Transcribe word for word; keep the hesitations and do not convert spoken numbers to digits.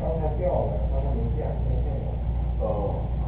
刚才掉了，刚才没见，现在见了。 哦。